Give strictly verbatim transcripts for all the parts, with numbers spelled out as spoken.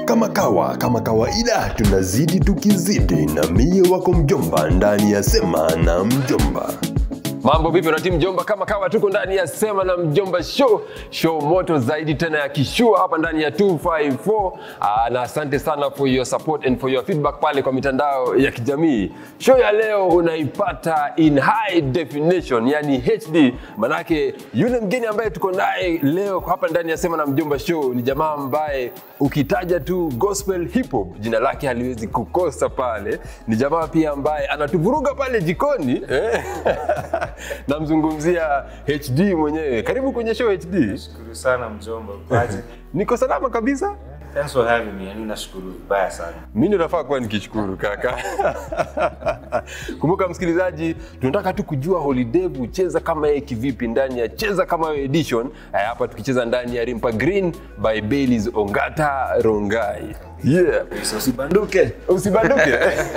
kama kawa, kama kawaida tunazidi tukizidi na mie wako Mjomba ndani ya Sema na Mjomba. Mambo vipi na timu Mjomba, kama kawa tuko ndani ya Sema na Mjomba show. Show moto zaidi tena ya kishua hapa ndani ya two five four. Aa, na asante sana for your support and for your feedback pale kwa mitandao ya kijamii. Show ya leo unaipata in high definition, yani H D. Manake yule mgeni ambaye tuko naye leo hapa ndani ya Sema na Mjomba show ni jamaa ambaye ukitaja tu gospel hip hop jina lake haliwezi kukosa pale. Ni jamaa pia ambaye anatuvuruga pale jikoni eh? Namzungumzia H D mwenyewe. Karibu kwenye show H D. Nashukuru sana Mjomba. Kwaje? Niko salama kabisa. Thanks for having me. Yani nashukuru baya sana. Mimi ndo nafaa kuwa nikishukuru kaka. Kumbuka msikilizaji, tunataka tu kujua Holiday ucheza kama yeye kivipi ndani ya Cheza Kama Wewe edition. Hapa tukicheza ndani ya Rimpa Green by Bailey's Ongata Rongai. Yeah, usibanduke. Usibanduke.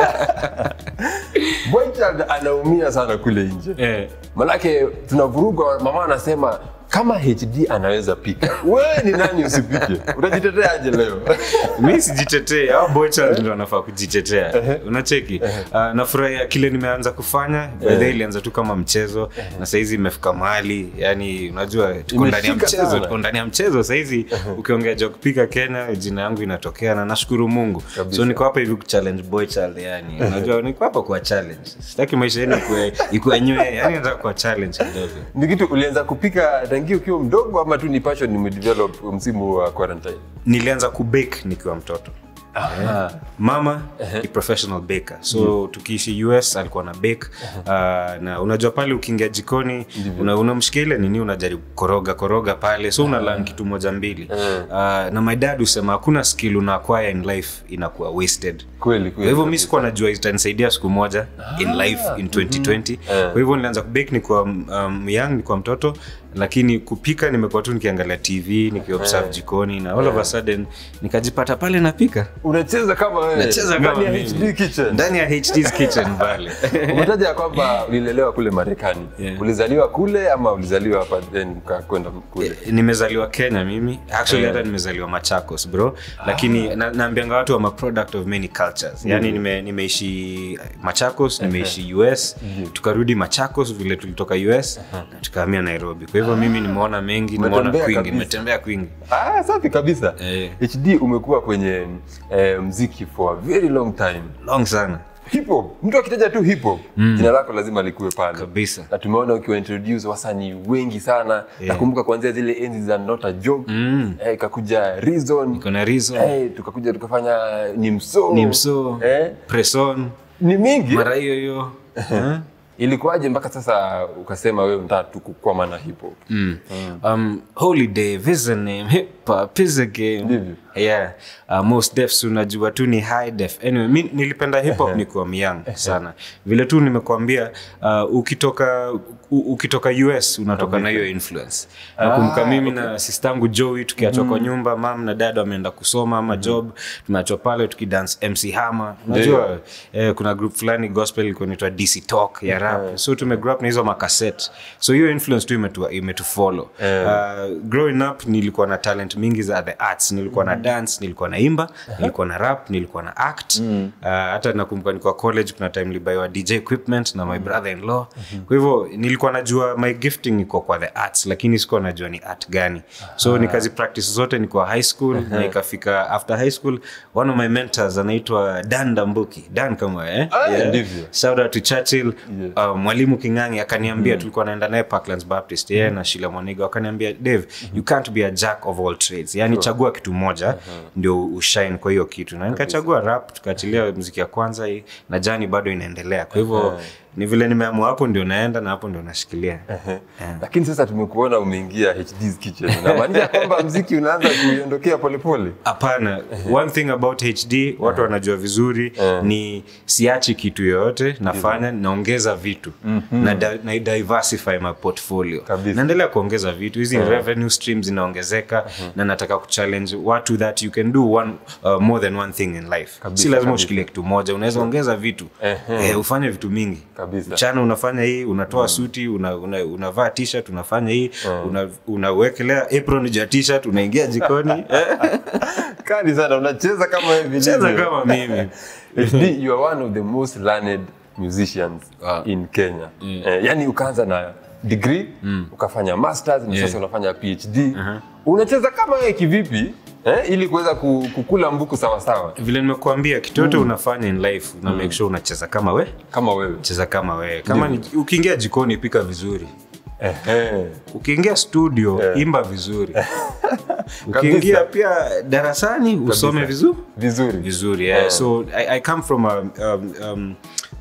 Boy child anaumia sana kule nje. Eh. Malaki tunavuruga, mama anasema kama H D anaweza pika, wewe ni nani usipike? Unajitetea aje leo? Mimi sijitetei, hao boy child ndio wanafaa kujitetea. Unacheki? Uh, nafurahia kile nimeanza kufanya. Baadaye ilianza tu kama mchezo na sasa hizi imefika mahali, yani unajua tuko ndani ya mchezo, tuko ndani ya mchezo sasa hizi. Ukiongea joke pika Kenya, jina yangu inatokea na nashukuru Mungu. So niko hapa hivi ku challenge boy child, yani unajua niko hapa kwa challenge. Sitaki maisha yenu ikuwe ikuanywe, yani nataka kwa challenge kidogo. Ni kitu ulianza kupika tangia ukiwa mdogo ama tu ni passion nimedevelop msimu wa quarantine? Nilianza kubake nikiwa mtoto. Aha. Mama uh-huh. ni professional baker. So yeah. tukiishi U S alikuwa na bake. Uh, na unajua pale ukiingia jikoni una unamshikia ile nini unajaribu koroga koroga pale. So una learn kitu moja mbili. Uh, na my dad usema hakuna skill una acquire in life inakuwa wasted. Kweli kweli. Kwa hivyo mimi sikuwa najua itanisaidia siku moja in life in twenty twenty. Mm-hmm. Kwa hivyo nilianza kubake nikiwa um, young nikiwa mtoto, lakini kupika nimekuwa tu nikiangalia T V, nikiobserve jikoni na all of a sudden nikajipata pale napika. Unacheza kama wewe. Nacheza kama ndani ya H D kitchen. Ndani ya H D's kitchen pale. Umetaja kwamba ulilelewa kule Marekani. Yeah. Ulizaliwa kule ama ulizaliwa hapa then ukakwenda kule? E, nimezaliwa Kenya mimi. Actually hata yeah. nimezaliwa Machakos bro. Ah. Lakini na, naambianga watu I'm a product of many cultures. Yani mm. nime nimeishi Machakos, nimeishi U S, mm. tukarudi Machakos vile tulitoka U S, uh-huh. tukahamia Nairobi. Kwa hivyo mimi nimeona mengi, nimeona kwingi, nimetembea kwingi. Ah, safi kabisa. Eh. H D umekuwa kwenye eh, muziki for a very long time. Long sana. Hip hop. Mtu akitaja tu hip hop, mm. jina lako lazima likuwe pale. Kabisa. Na tumeona ukiwa introduce wasanii wengi sana. Yeah. Nakumbuka kuanzia zile enzi za Not a Joke, mm. eh ikakuja Reason. Iko na Reason. Eh tukakuja tukafanya Nimso. Nimso. Eh Preson. Ni mingi. Mara hiyo hiyo. Eh? Ilikuwaje mpaka sasa ukasema wewe unataka tu kukwama na hip hop? Mm. Mm. Um Holiday vision name hip hop is a game. Ndivyo. Yeah. Uh, most defs unajua tu ni high def. Anyway, mimi nilipenda hip hop nikiwa young sana. Vile tu nimekuambia uh, ukitoka u, ukitoka U S unatoka na hiyo influence. Ah, nakumbuka mimi okay. na sistangu Joey tukiachwa mm. kwa nyumba, mom na dad wameenda kusoma ama job, tumeachwa pale tukidance M C Hammer. Unajua eh, kuna group fulani gospel ilikuwa inaitwa D C Talk ya rap. So tumegrow up na hizo makaset. So hiyo influence tu imetu imetu follow. Uh, growing up nilikuwa na talent mingi za the arts, nilikuwa na dance, nilikuwa na imba, nilikuwa na rap, nilikuwa na act. Mm. Uh, hata nakumbuka nilikuwa college kuna time nilibuy D J equipment na my brother-in-law. Mm. Kwa hivyo nilikuwa najua my gifting iko kwa the arts, lakini sikuwa najua ni art gani. So nikazi practice zote nilikuwa high school, uh-huh. na ikafika after high school one of my mentors anaitwa Dan Dambuki. Dan kama eh. Ah, yeah. Ndivyo. Shout out to Churchill. Yeah. Uh, mwalimu Kingangi akaniambia mm. tulikuwa naenda naye Parklands Baptist yeye mm. na Sheila Moniga akaniambia Dave, mm-hmm. you can't be a jack of all trades. Yani sure. chagua kitu moja uh-huh. ndio ushine kwa hiyo kitu. Na nikachagua rap, tukaachilia muziki ya kwanza hii na jani bado inaendelea. Kwa hivyo uh-huh. ni vile nimeamua hapo ndio naenda na hapo ndio nashikilia. Uh-huh. Yeah. Lakini sasa tumekuona umeingia H D's kitchen. Na maanisha kwamba muziki unaanza kuiondokea polepole? Hapana. Uh-huh. One thing about H D watu uh-huh. wanajua vizuri uh-huh. ni siachi kitu yoyote, nafanya uh-huh. naongeza vitu. Uh-huh. Na, da, na diversify my portfolio. Kabisa. Naendelea kuongeza vitu. Hizi uh-huh. revenue streams zinaongezeka uh-huh. na nataka kuchallenge watu that you can do one uh, more than one thing in life. Kabisa, si lazima ushikilie kitu moja, unaweza ongeza vitu. Uh-huh. Eh, ufanye vitu mingi. Kabisa. Mchana unafanya hii, unatoa mm. suti, una, una, unavaa t-shirt, unafanya hii, mm. una, unawekelea apron ya t-shirt, unaingia jikoni. Kali sana unacheza kama hivi. Cheza kama mimi. H D, you are one of the most learned musicians wow. in Kenya. Mm. Eh, yani ukaanza na degree, mm. ukafanya masters, na yeah. sasa unafanya P H D. Uh-huh. Unacheza kama wewe kivipi? Eh, ili kuweza kukula mbuku sawa sawa. Vile nimekuambia kitu yote mm. unafanya in life, una mm. make sure unacheza kama wewe, kama wewe. Cheza kama wewe. Kama ni, ukiingia jikoni pika vizuri. Ehe. Ukiingia studio yeah. imba vizuri. Ukiingia pia darasani usome vizuri. Vizuri. Vizuri. Yeah. Yeah. So I, I come from a um, um,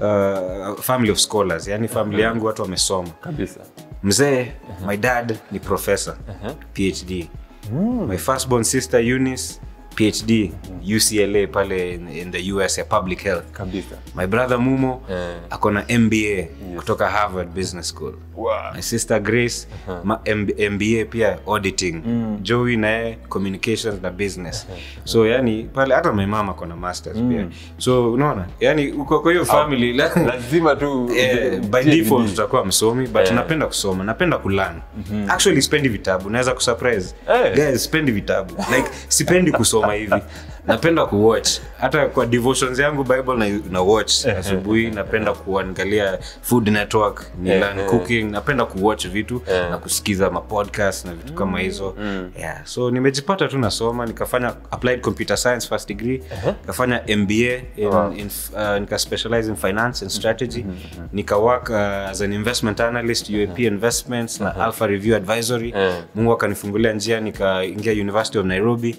uh, family of scholars. Yani family yangu watu wamesoma. Kabisa. Mzee, uh-huh. my dad ni professor, uh-huh. P H D. Mm. My firstborn sister Eunice, P H D, mm. U C L A pale in, in the U S ya public health. Kabisa. My brother Mumo, yeah. akona M B A yes. kutoka Harvard Business School. Wow. My sister Grace, uh-huh. ma, M B A pia auditing. Mm. Joey nae communications na business. Uh-huh. So yani pale hata my mama akona masters mm. pia. So unaona, yani uko kwa hiyo family oh. lazima tu eh, by default tutakuwa msomi, but yeah. napenda kusoma, napenda kulearn. Mm-hmm. Actually spendi vitabu, naweza kusurprise. Hey. Guys, spendi vitabu. Like sipendi kusoma hivi. Napenda kuwatch. Hata kwa devotions yangu Bible na, na watch asubuhi. Napenda kuangalia Food Network, ni learn cooking. Napenda kuwatch vitu na kusikiza ma podcast na vitu kama hizo. Yeah. So nimejipata tu nasoma, nikafanya applied computer science first degree, nikafanya M B A in, wow. in uh, nika specialize in finance and strategy. Nika work uh, as an investment analyst U A P investments na Alpha Review advisory. Mungu akanifungulia njia, nikaingia University of Nairobi.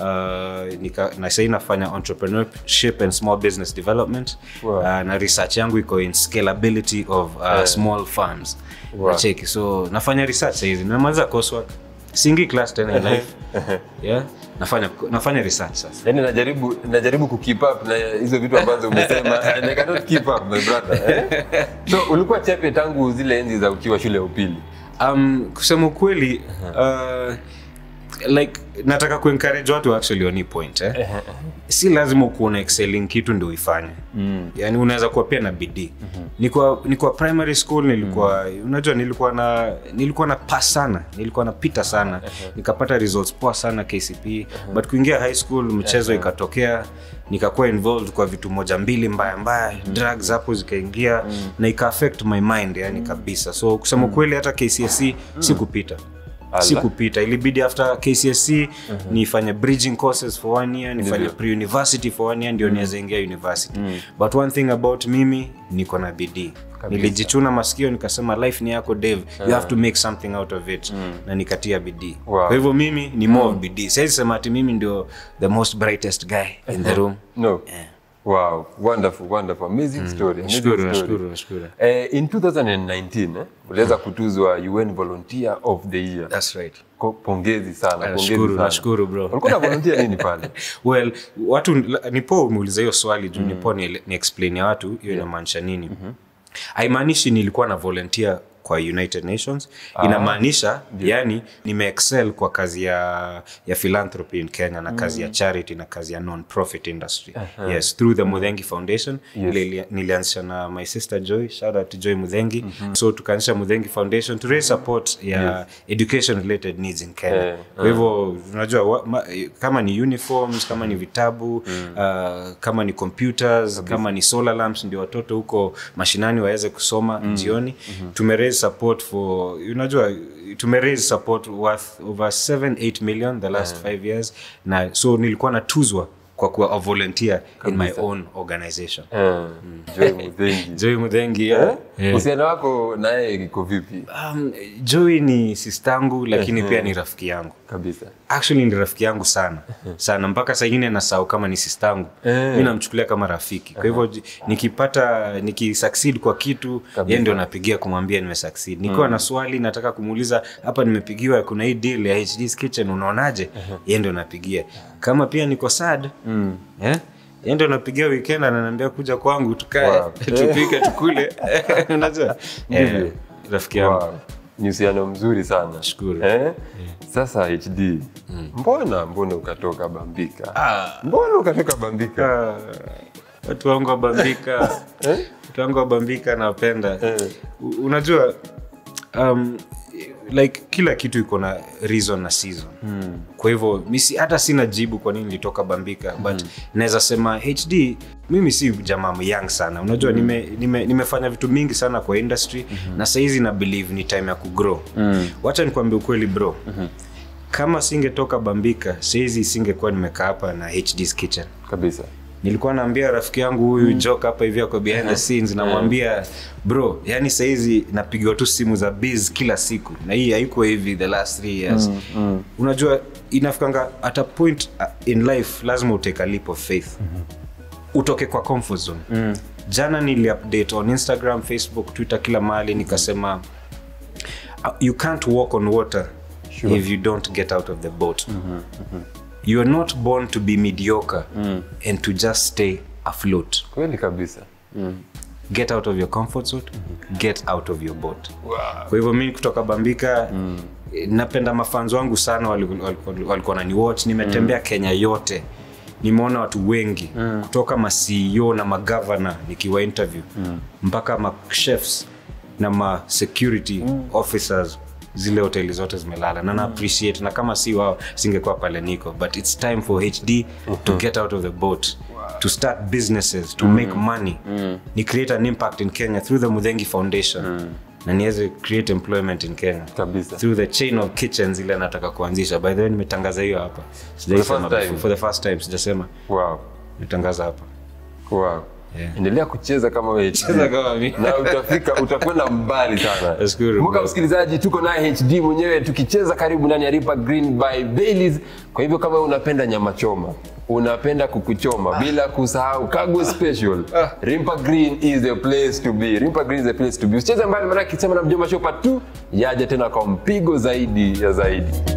Uh, nika na sasa nafanya entrepreneurship and small business development. Wow. Uh, na research yangu iko in scalability of uh, yeah. small farms. Wow. Nacheki, so nafanya research hizi. Nimemaliza coursework. Singi class tena in life. Yeah. Nafanya nafanya research sasa. Yaani najaribu najaribu ku keep up na hizo vitu ambazo umesema. I cannot keep up my brother. Eh? So ulikuwa chepe tangu zile enzi za ukiwa shule ya upili. Um kusema kweli uh like nataka ku-encourage watu actually on point eh. Si lazima kuona excelling kitu ndio uifanye. Mm. Yani unaweza kuwa pia na bidii. Mm-hmm. Nilikuwa nilikuwa primary school nilikuwa mm. unajua nilikuwa na nilikuwa na pass sana, nilikuwa na pita sana. Uh-huh. Nikapata results poa sana K C P, uh-huh. but kuingia high school mchezo uh-huh. ikatokea, nikakuwa involved kwa vitu moja mbili mbaya mbaya, mm. drugs hapo zikaingia mm. na ika affect my mind yani mm. kabisa. So kusema mm. kweli hata K C S E mm. sikupita. Sikupita, ilibidi after K C S E uh-huh. nifanye bridging courses for one year, nifanye pre-university for one year ndio mm. niweze ingia university. Mm. But one thing about mimi niko na bidii. Nilijichuna masikio nikasema life ni yako Dave, uh-huh. you have to make something out of it. Mm. Na nikatia bidii. Wow. Kwa hivyo mimi ni more mm. bidii. Siwezi sema ati mimi ndio the most brightest guy in the room. No. Yeah. Wow, wonderful, wonderful, amazing mm. story. Amazing shukuru, story. Shukuru, shukuru. Eh, in twenty nineteen, eh, uliweza kutuzwa U N Volunteer of the Year. That's right. Ko, pongezi sana, pongezi shukuru, sana. Nashukuru bro. Ulikuwa na volunteer nini pale? Well, watu nipo muuliza hiyo swali juu mm. nipo ni, ni explain ya watu hiyo inamaanisha nini. Mm-hmm. Haimaanishi nilikuwa na volunteer kwa United Nations. Ah, inamaanisha yeah. yani nime-excel kwa kazi ya ya philanthropy in Kenya na kazi mm. ya charity na kazi ya non-profit industry. Uh-huh. Yes, through the Muthengi Foundation. Yes. Nilianzisha na my sister Joy, shout out to Joy Muthengi. Mm-hmm. So tukaanzisha Muthengi Foundation to raise support ya yes. education related needs in Kenya. Yeah. Uh-huh. Kwa hivyo unajua kama ni uniforms, kama ni vitabu, mm. uh, kama ni computers, okay. kama ni solar lamps ndio watoto huko mashinani waweze kusoma mm. jioni. Mm-hmm. Tumeraise support for, unajua tumeraise support worth over seven eight million the last yeah. five years na so nilikuwa natuzwa kwa kuwa a volunteer Kabisa. in my own organization. Yeah. Mm. Joy Muthengi. Joy Muthengi. Yeah. Yeah. Uhusiano wako naye iko vipi? Um, Joy ni sistangu lakini uh-huh. pia ni rafiki yangu. Kabisa. Actually ni rafiki yangu sana. Uh-huh. Sana mpaka saa nyingine nasahau kama ni sistangu. Uh-huh. Mimi namchukulia kama rafiki. Kwa hivyo uh-huh. nikipata nikisucceed kwa kitu, yeye ndio napigia kumwambia nimesucceed. Nikiwa uh-huh. na swali nataka kumuuliza hapa nimepigiwa kuna hii deal ya H D's Kitchen unaonaje? Uh-huh. Yeye ndio napigia. Kama pia niko sad, mm. eh? Yeye ndio napigia weekend ananiambia kuja kwangu tukae, wow. tupike tukule. Unajua? Eh, rafiki yangu. Wow. Ni uhusiano mzuri sana. Shukuru. Eh? Yeah. Sasa H D. Mm. Mbona mbona ukatoka Bambika? Ah, mbona ukatoka Bambika? Ah, watu wangu wa Bambika. Eh? Watu wangu wa Bambika napenda. Eh. Unajua um like kila kitu iko na reason na season. Mm. Kwa hivyo mimi hata sina jibu kwa nini nilitoka Bambika, but mm. naweza sema H D mimi si jamaa young sana. Unajua mm. nime, nime nimefanya vitu mingi sana kwa industry mm-hmm. na saizi na believe ni time ya kugrow. Mm. Wacha nikwambie ukweli bro. Mm-hmm. Kama singetoka Bambika, saizi singekuwa nimekaa hapa na H D's Kitchen. Kabisa. Nilikuwa naambia rafiki yangu huyu mm. joke hapa hivi kwa behind the scenes na namwambia bro, yani saizi napiga tu simu za biz kila siku na hii haiko hivi the last three years. Mm, mm. Unajua inafikanga at a point in life lazima utake a leap of faith. Mm-hmm. Utoke kwa comfort zone. Mm. Jana nili update on Instagram, Facebook, Twitter kila mahali nikasema you can't walk on water sure. if you don't get out of the boat. Mm-hmm. Mm-hmm. You are not born to be mediocre mm. and to just stay afloat. Kweli kabisa. Mm. Get out of your comfort zone, mm-hmm. get out of your boat. Wow. Kwa hivyo mimi kutoka Bambika mm. napenda mafans wangu sana walikuwa wanani watch. Nimetembea mm. Kenya yote. Nimeona watu wengi mm. kutoka ma C E O na ma governor nikiwa interview mm. mpaka ma chefs na ma security mm. officers. Zile hoteli zote zimelala na na appreciate na kama si wao singekuwa pale niko, but it's time for H D uh-huh. to get out of the boat. Wow. To start businesses, to mm. make money. Mm. Ni create an impact in Kenya through the Mudhengi Foundation. Mm. Na niweze create employment in Kenya kabisa through the chain of kitchens ile nataka kuanzisha. By the way nimetangaza hiyo hapa. Sijaisema for the first time, sijasema. Wow. Nimetangaza hapa. Wow. Yeah. Endelea kucheza kama wewe, cheza kama mimi na utafika utakwenda mbali sana. Muka msikilizaji, tuko na H D mwenyewe tukicheza karibu ndani ya Rimpa Green by Baileys. Kwa hivyo kama unapenda nyama choma, unapenda kukuchoma ah. bila kusahau Kago Special, ah. Rimpa Green is the place to be. Rimpa Green is the place to be. Usicheze mbali, maana kisema na Mjomba Show part two yaje tena kwa mpigo zaidi ya zaidi.